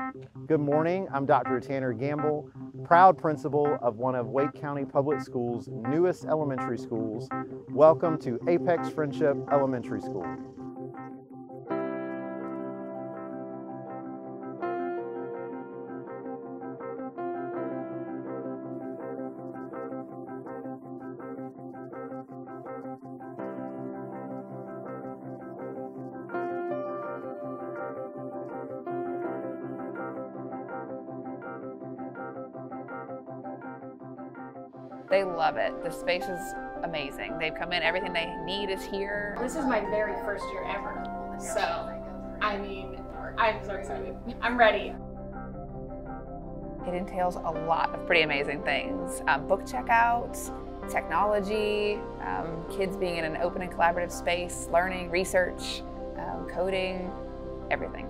Good morning, I'm Dr. Tanner Gamble, proud principal of one of Wake County Public Schools' newest elementary schools. Welcome to Apex Friendship Elementary School. They love it. The space is amazing. They've come in, everything they need is here. This is my very first year ever, so I mean, I'm so excited. I'm ready. It entails a lot of pretty amazing things. Book checkouts, technology, kids being in an open and collaborative space, learning, research, coding, everything.